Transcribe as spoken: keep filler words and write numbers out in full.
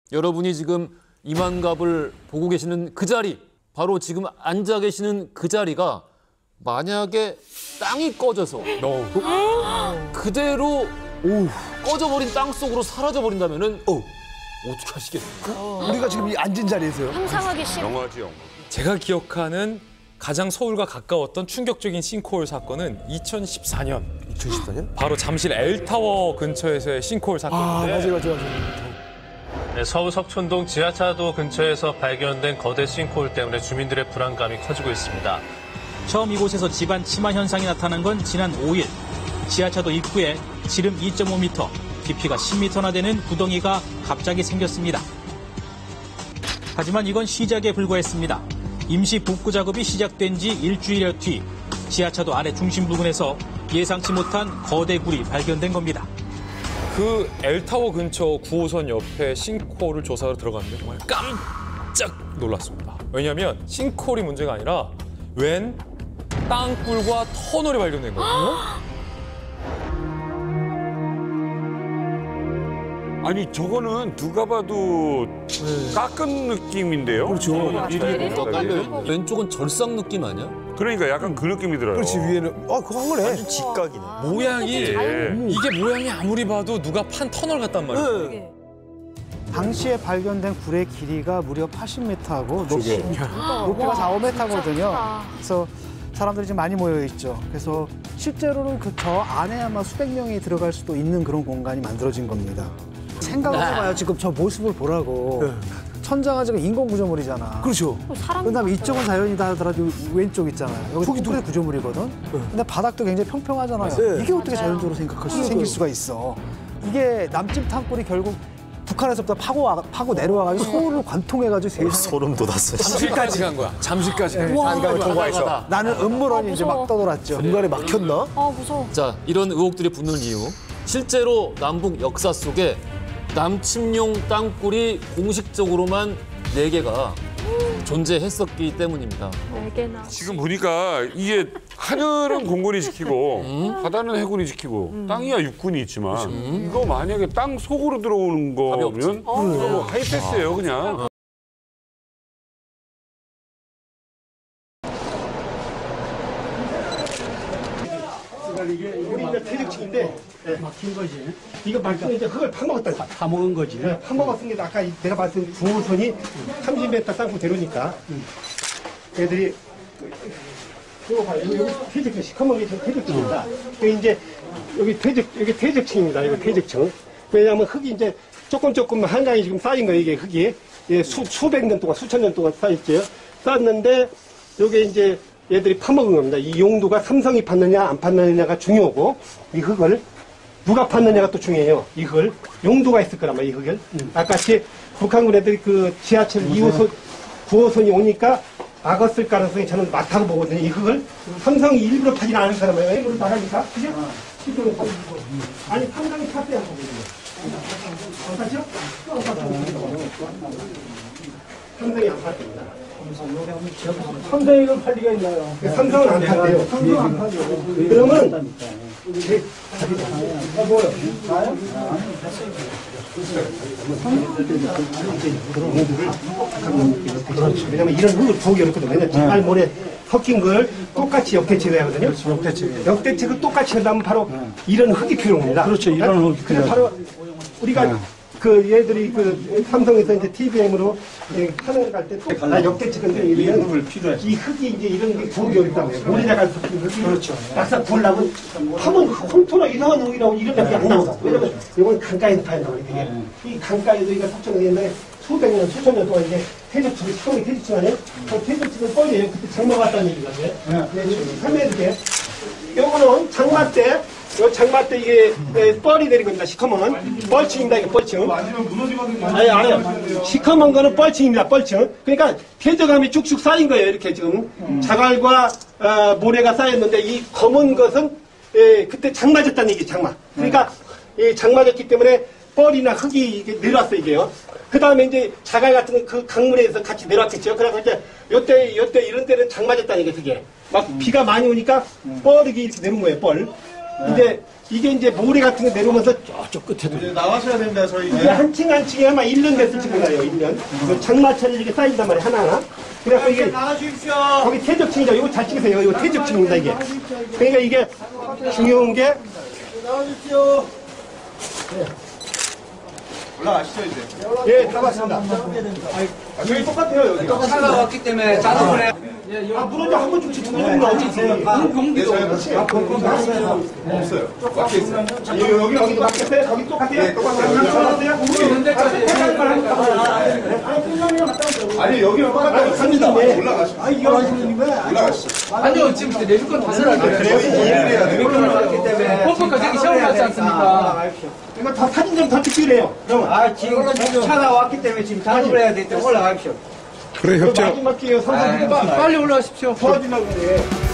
여러분이 지금 이만갑을 보고 계시는 그 자리, 바로 지금 앉아 계시는 그 자리가 만약에 땅이 꺼져서 그대로 오, 꺼져버린 땅 속으로 사라져버린다면은 어, 어떻게 하시겠습니까? 우리가 지금 이 앉은 자리에서요? 상상하기 싫어. 영화지 영화. 제가 기억하는 가장 서울과 가까웠던 충격적인 싱크홀 사건은 이천십사 년. 이천십사 년? 바로 잠실 L타워 근처에서의 싱크홀 아, 사건인데. 맞아요, 맞아요, 맞아요. 네, 서울 석촌동 지하차도 근처에서 발견된 거대 싱크홀 때문에 주민들의 불안감이 커지고 있습니다. 처음 이곳에서 집안 침하 현상이 나타난 건 지난 오 일. 지하차도 입구에 지름 이 점 오 미터, 깊이가 십 미터나 되는 구덩이가 갑자기 생겼습니다. 하지만 이건 시작에 불과했습니다. 임시 복구 작업이 시작된 지 일주일여 뒤 지하차도 아래 중심 부근에서 예상치 못한 거대 굴이 발견된 겁니다. 그 L타워 근처 구 호선 옆에 싱크홀을 조사하러 들어갔는데 정말 깜짝 놀랐습니다. 왜냐하면 싱크홀이 문제가 아니라 웬 땅굴과 터널이 발견된 거거든요. 아니 저거는 누가 봐도 깎은 느낌인데요? 그렇죠. 뭔가 깔려 왼쪽은 절삭 느낌 아니야? 그러니까 약간 그 느낌이 들어요. 그렇지, 위에는. 아, 그거 한 거네. 직각이네. 모양이 예. 이게 모양이 아무리 봐도 누가 판 터널 같단 말이에요. 네. 당시에 발견된 굴의 길이가 무려 팔십 미터하고 높이, 높이가 사, 오 미터거든요. 그래서 사람들이 지금 많이 모여 있죠. 그래서 실제로는 그 저 안에 아마 수백 명이 들어갈 수도 있는 그런 공간이 만들어진 겁니다. 생각을 해봐요. 지금 저 모습을 보라고. 네. 천장은 지금 인공 구조물이잖아. 그렇죠. 그다음에 이쪽은 자연이다 하더라도 왼쪽 있잖아요. 여기 콘크리트 구조물이거든. 근데 바닥도 굉장히 평평하잖아요. 네. 이게 어떻게 자연적으로 생각할 수, 생길 수가 있어. 이게 남집 탕굴이 결국 북한에서부터 파고 와, 파고 내려와가지고 서울을 관통해가지고 세상. 소름 돋았어. 잠실까지 간 거야. 잠실까지 간 네. 거야. 산강을 통과해서. 나는 음모론이 아, 이제 막 떠돌았죠. 중간에 막혔나? 아, 무서워. 자, 이런 의혹들이 붙는 이유. 실제로 남북 역사 속에 남침용 땅굴이 공식적으로만 네 개가 존재했었기 때문입니다. 네 개나. 지금 보니까 이게 하늘은 공군이 지키고 바다는 해군이 지키고 땅이야 육군이 있지만 이거 만약에 땅 속으로 들어오는 거면 이거 뭐 하이패스예요 그냥. 이게 이게 퇴적층인데 막힌 거지. 이거 막힌 이제 그걸 파먹었다. 다, 다 먹은 거지. 네, 파먹었으니까 아까 내가 봤을 때 구 호선이 삼십 미터 땅굴 데려오니까 애들이 이거 봐요. 여기 퇴적층 시커먼 게 퇴적층입니다. 여기 이제 여기 퇴적 여기 퇴적층입니다. 이거 퇴적층. 왜냐하면 흙이 이제 조금 조금 한강이 지금 쌓인 거예요. 이게 흙이 예, 수 수백 년 동안 수천 년 동안 쌓였죠. 쌓았는데 여기 이제 얘들이 파먹은 겁니다. 이 용도가 삼성이 팠느냐 안 팠느냐가 중요하고 이 흙을 누가 팠느냐가 또 중요해요. 이 흙을 용도가 있을 거란 말이에요. 이 흙을. 음. 아까 같이 북한군 애들이 그 지하철 이 호선 구 호선이 오니까 막았을 가능성이 저는 많다고 보거든요. 이 흙을 삼성이 일부러 파지는 않을 거란 말이에요. 일부러 나가니까 그죠? 일부러 파지고 아니 삼성이 팠대야 보거든요. 안 팠죠? 안 팠죠? 삼성이 안 팠습니다. 삼성이는 팔 리가 있나요? 삼성은 안 판대요. 삼성은 안 판대요. 그러면 제 아, 뭐요? 나요? 그렇죠. 왜냐면 이런 흙을 보기 어렵거든요. 왜냐면 뒷발 모래 섞인 걸 똑같이 역대책을 하거든요. 역대책. 역대책을 똑같이 하려면 바로 이런 흙이 필요합니다. 그렇죠. 이런 흙이 필요해요. 바로 우리가 그 얘들이 그 삼성에서 이제 티비엠으로 하늘 갈때 아, 역대책인데 이런 흙을 필요해. 이 흙이 이제 이런 게 보기 어렵다고요. 모래자갈 섞인 흙이 그렇죠. 막상 보려면 하면 홈토나 이상한 흙이라고 이런 게 안 나오거든요. 왜냐면 이건 강가에서 파야 나오거든요. 이 강가에도 이거 석정이 옛날에 수백 년, 수천 년 동안 이제 퇴적층이 시커멓게 퇴적층 안에 그 퇴적층은 뻘이에요. 그때 장마 갔다는 얘기거든요. 네, 설명해줄게. 요거는 장마 때 요 장마 때 이게 에, 뻘이 내린 겁니다. 시커먼 뻘층입니다. 이게 뻘층. 아니면 무너지거든요. 아니 아니요. 시커먼 거는 뻘층입니다. 뻘층. 그러니까 퇴적함이 쭉쭉 쌓인 거예요. 이렇게 지금 음. 자갈과 어, 모래가 쌓였는데 이 검은 것은 에, 그때 장마졌다는 얘기 장마. 그러니까 이 장마졌기 때문에 뻘이나 흙이 이게 내려왔어 이게요. 그 다음에 이제 자갈 같은 그 강물에서 같이 내려왔겠죠. 그래서 이제 요때 요때 이런 데는 장마졌다는 얘기 그게 막 음. 비가 많이 오니까 뻘이 이렇게 내려온 거예요. 뻘. 이제 이게 이제 모래 같은 거 내려오면서 저쪽 끝에도. 이제 나가셔야 됩니다, 저희. 이게 한 층 한 층에 아마 일 년 됐을 거예요, 일 년. 장마철에 이렇게 쌓인단 말이에요, 하나하나. 그래서 이게. 나가주십시오. 거기 퇴적층이죠. 이거 잘 찍으세요. 이거 퇴적층입니다, 이게. 그러니까 이게 중요한 게. 나가주십시오. 올라가시죠, 이제. 예, 다 봤습니다. 아, 저희 똑같아요, 여기. 차가 왔기 때문에 자동으로 해. 아, 물은 한 번씩 주는 거 어디 있어요? 공기도 없어요. 없어요. 막혀 있어요. 여기, 여기, 여기도 맞겠어요? 거기 똑같아요? 똑같아요? 아니, 여기 올라가다 갑니다. 올라가시죠. 아, 이거 하시는 거야? 올라가시죠. 아니요, 지금 내줄 건 다 설할게요. 그래요? 이해를 해야 돼요. 펌프가 저기 세워 놨지 않습니까? 이거 다 사진 좀 더 찍기래요. 그러면. 아, 지금 차가 왔기 때문에 지금 작업을 해야 되기 때문에 올라가십시오. 그래, 협조. 마지막 기회에 삼성 빨리 올라가십시오. 도와주려고 그래.